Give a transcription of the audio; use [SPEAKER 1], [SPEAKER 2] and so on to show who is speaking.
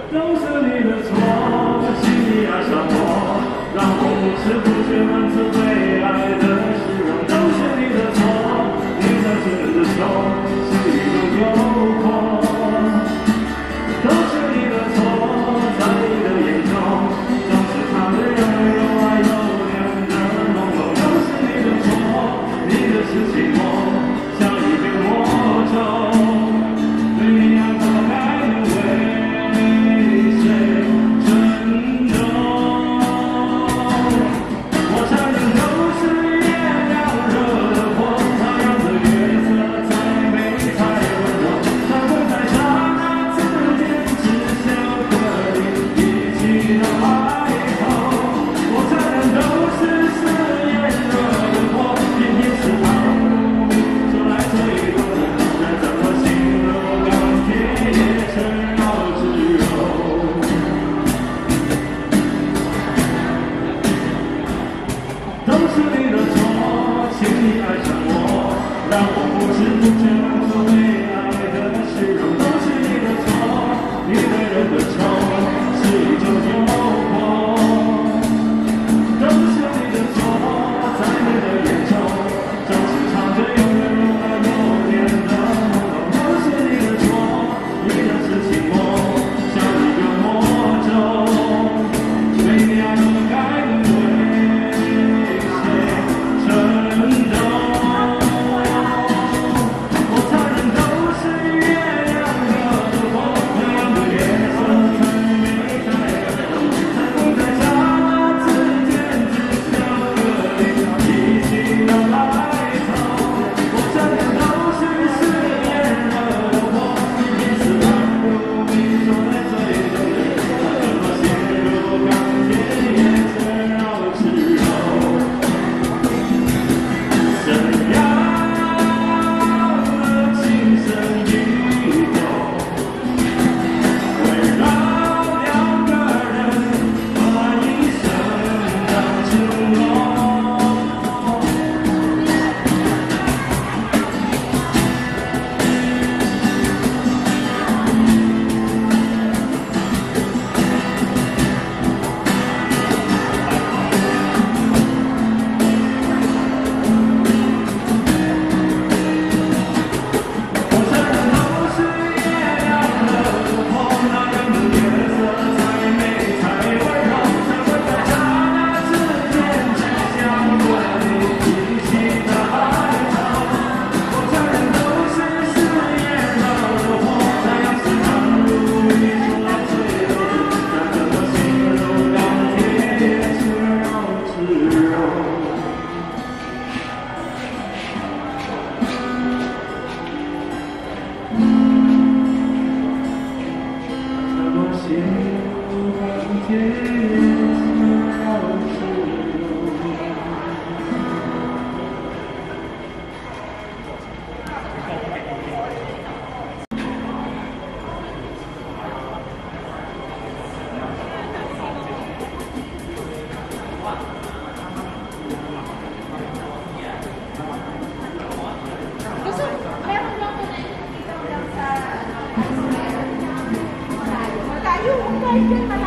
[SPEAKER 1] 都是你的错，轻易爱上我，让我不知不觉满足被爱的虚荣。都是你的错，你在这的手是一种诱惑。都是你的错，在你的眼中总是藏着有爱有恋的朦胧。都是你的错，你的是寂寞，像一片魔咒。对你爱我该能为谁珍重？我承认都是月亮惹的祸，那样的月色再美太温柔，才会在刹那之间只想和你一起到白头。我承认都是誓言惹的祸，偏偏是好命说来最动人，再怎么形容钢铁也缠绕自由。都是你的错，轻易爱上我，让我不知不觉满足被爱的虚荣。都是你的错，你对人的丑是一种诱惑。都是你的错，在你的眼中总是藏着有爱有恋的朦胧。都是你的错，你的是寂寞，像一个魔咒。对你爱我该能为谁珍重？我承认都是月亮惹的祸，那样的月色才美太温柔，才会在刹那之间只想和你一起到白头。我承认都是誓言惹的祸，也是宛如你说的最动人，怎么陷入钢铁也缠绕自由。怎样的情深意重，会让两个人把一生当承诺。我承认都是月亮惹的祸，那样的月色才美才温柔，才会在刹那之间只想和你一起到白头。我承认都是誓言惹的祸，那样是宛如你说来最动人，再怎么形容钢铁也缠绕自由。怎么形容钢铁也缠绕自由？
[SPEAKER 2] Gusto, meron lang po na ikaw lang sa tayo, tayo,